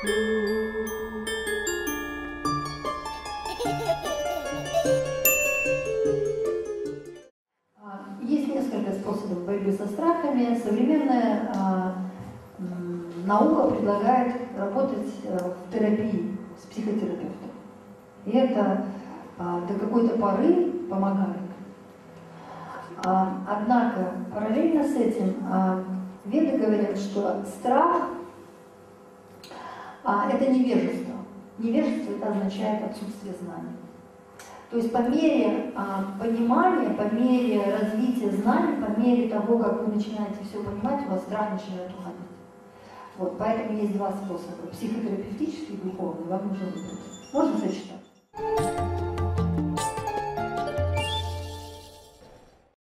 Есть несколько способов борьбы со страхами. Современная наука предлагает работать в терапии с психотерапевтом. И это до какой-то поры помогает. Однако параллельно с этим веды говорят, что страх это невежество. Невежество это означает отсутствие знаний. То есть по мере понимания, по мере развития знаний, по мере того, как вы начинаете все понимать, у вас страх начинает уходить. Вот, поэтому есть два способа: психотерапевтический и духовный. Вам нужно выбрать. Можно сочетать?